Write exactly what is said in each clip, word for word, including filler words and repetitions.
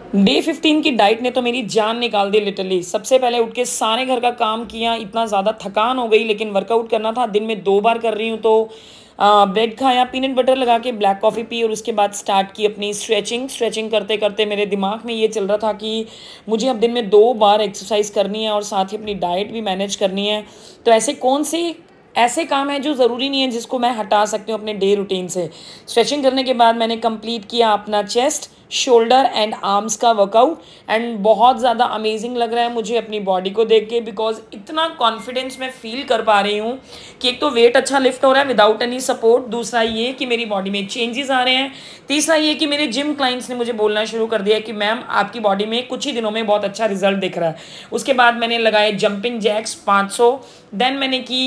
Day fifteen की diet ने तो मेरी जान निकाल दी लिटरली। सबसे पहले उठ के सारे घर का काम किया, इतना ज़्यादा थकान हो गई, लेकिन वर्कआउट करना था, दिन में दो बार कर रही हूँ। तो ब्रेड खाया, पीनट बटर लगा के ब्लैक कॉफ़ी पी और उसके बाद स्टार्ट की अपनी स्ट्रेचिंग। स्ट्रेचिंग करते करते मेरे दिमाग में ये चल रहा था कि मुझे अब दिन में दो बार एक्सरसाइज करनी है और साथ ही अपनी डाइट भी मैनेज करनी है। तो ऐसे कौन से ऐसे काम है जो ज़रूरी नहीं है जिसको मैं हटा सकती हूँ अपने डे रूटीन से। स्ट्रेचिंग करने के बाद मैंने कंप्लीट किया अपना चेस्ट, शोल्डर एंड आर्म्स का वर्कआउट एंड बहुत ज़्यादा अमेजिंग लग रहा है मुझे अपनी बॉडी को देख के, बिकॉज इतना कॉन्फिडेंस मैं फील कर पा रही हूँ कि एक तो वेट अच्छा लिफ्ट हो रहा है विदाउट एनी सपोर्ट, दूसरा ये कि मेरी बॉडी में चेंजेस आ रहे हैं, तीसरा ये कि मेरे जिम क्लाइंट्स ने मुझे बोलना शुरू कर दिया कि मैम आपकी बॉडी में कुछ ही दिनों में बहुत अच्छा रिजल्ट दिख रहा है। उसके बाद मैंने लगाए जंपिंग जैक्स पाँच सौ, देन मैंने की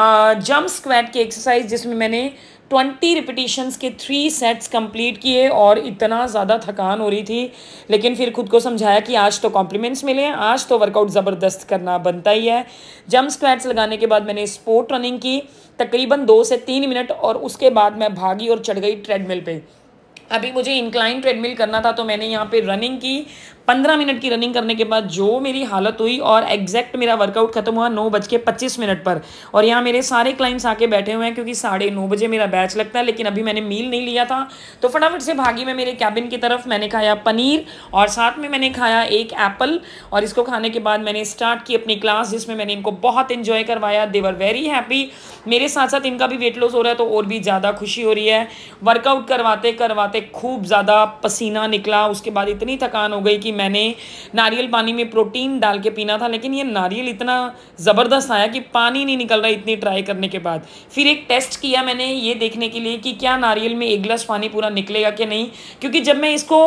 जंप स्क्वाट की एक्सरसाइज जिसमें मैंने ट्वेंटी रिपीटिशंस के थ्री सेट्स कंप्लीट किए और इतना ज़्यादा थकान हो रही थी, लेकिन फिर खुद को समझाया कि आज तो कॉम्प्लीमेंट्स मिले हैं, आज तो वर्कआउट ज़बरदस्त करना बनता ही है। जंप स्क्वाट्स लगाने के बाद मैंने स्पोर्ट रनिंग की तकरीबन दो से तीन मिनट और उसके बाद मैं भागी और चढ़ गई ट्रेडमिल पे। अभी मुझे इंक्लाइन ट्रेडमिल करना था तो मैंने यहाँ पे रनिंग की। पंद्रह मिनट की रनिंग करने के बाद जो मेरी हालत हुई, और एग्जैक्ट मेरा वर्कआउट खत्म हुआ नौ बज के पच्चीस मिनट पर। और यहाँ मेरे सारे क्लाइंट्स आके बैठे हुए हैं क्योंकि साढ़े नौ बजे मेरा बैच लगता है, लेकिन अभी मैंने मील नहीं लिया था तो फटाफट से भागी मैं मेरे कैबिन की तरफ। मैंने खाया पनीर और साथ में मैंने खाया एक एप्पल, और इसको खाने के बाद मैंने स्टार्ट की अपनी क्लास जिसमें मैंने इनको बहुत इन्जॉय करवाया। They were very happy. मेरे साथ साथ इनका भी वेट लॉस हो रहा है तो और भी ज़्यादा खुशी हो रही है। वर्कआउट करवाते करवाते खूब ज़्यादा पसीना निकला, उसके बाद इतनी थकान हो गई कि मैंने नारियल पानी में प्रोटीन डाल के पीना था, लेकिन ये नारियल इतना ज़बरदस्त आया कि पानी नहीं निकल रहा इतनी ट्राई करने के बाद। फिर एक टेस्ट किया मैंने ये देखने के लिए कि क्या नारियल में एक गिलास पानी पूरा निकलेगा कि नहीं, क्योंकि जब मैं इसको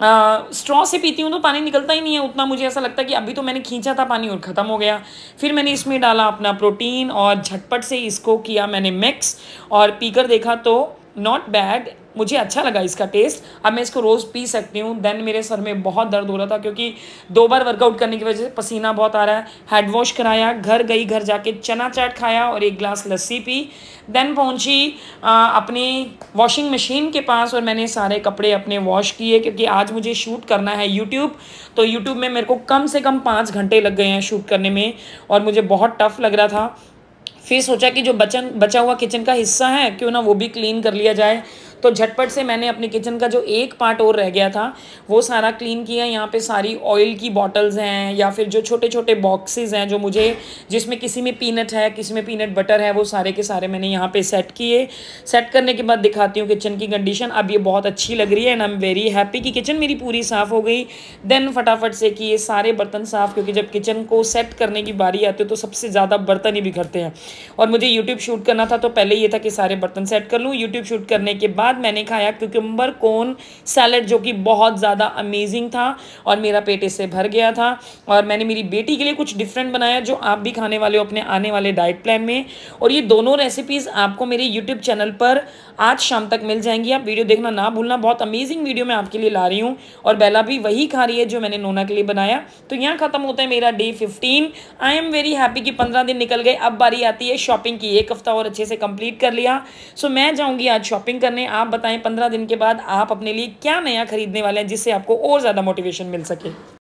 स्ट्रॉ से पीती हूँ तो पानी निकलता ही नहीं है उतना। मुझे ऐसा लगता है कि अभी तो मैंने खींचा था पानी और ख़त्म हो गया। फिर मैंने इसमें डाला अपना प्रोटीन और झटपट से इसको किया मैंने मिक्स, और पीकर देखा तो नॉट बैड, मुझे अच्छा लगा इसका टेस्ट। अब मैं इसको रोज़ पी सकती हूँ। देन मेरे सर में बहुत दर्द हो रहा था क्योंकि दो बार वर्कआउट करने की वजह से पसीना बहुत आ रहा है। हेड वॉश कराया, घर गई, घर जाके चना चाट खाया और एक गिलास लस्सी पी। देन पहुँची अपनी वॉशिंग मशीन के पास और मैंने सारे कपड़े अपने वॉश किए क्योंकि आज मुझे शूट करना है यूट्यूब। तो यूट्यूब में मेरे को कम से कम पाँच घंटे लग गए हैं शूट करने में और मुझे बहुत टफ लग रहा था। फिर सोचा कि जो बचन बचा हुआ किचन का हिस्सा है क्यों ना वो भी क्लीन कर लिया जाए। तो झटपट से मैंने अपने किचन का जो एक पार्ट और रह गया था वो सारा क्लीन किया। यहाँ पे सारी ऑयल की बॉटल्स हैं या फिर जो छोटे छोटे बॉक्सेस हैं जो मुझे, जिसमें किसी में पीनट है किसी में पीनट बटर है, वो सारे के सारे मैंने यहाँ पे सेट किए। सेट करने के बाद दिखाती हूँ किचन की कंडीशन। अब ये बहुत अच्छी लग रही है and I am very happy कि किचन मेरी पूरी साफ़ हो गई। देन फटाफट से किए सारे बर्तन साफ़, क्योंकि जब किचन को सेट करने की बारी आती है तो सबसे ज़्यादा बर्तन ही बिखरते हैं। और मुझे यूट्यूब शूट करना था तो पहले ये था कि सारे बर्तन सेट कर लूँ। यूट्यूब शूट करने के बाद मैंने खाया क्यूकम्बर कोन सैलड जो कि बहुत ज़्यादा अमेजिंग था और मेरा पेट इससे भर गया था। और मैंने मेरी बेटी के लिए कुछ डिफरेंट बनाया जो आप भी खाने वाले हो अपने आने वाले डाइट प्लान में। और ये दोनों रेसिपीज़ आपको मेरे यूट्यूब चैनल पर आज शाम तक मिल जाएंगी। आप वीडियो देखना ना भूलना, बहुत अमेजिंग वीडियो मैं आपके लिए ला रही हूँ। और बेला भी वही खा रही है जो मैंने नोना के लिए बनाया। तो यहाँ खत्म होता है मेरा day fifteen. I am very happy कि पंद्रह दिन निकल गए। अब बारी आती है शॉपिंग की। एक हफ्ता और अच्छे से कंप्लीट कर लिया। सो मैं जाऊँगी आज शॉपिंग करने। आप बताएं पंद्रह दिन के बाद आप अपने लिए क्या नया खरीदने वाले हैं जिससे आपको और ज़्यादा मोटिवेशन मिल सके।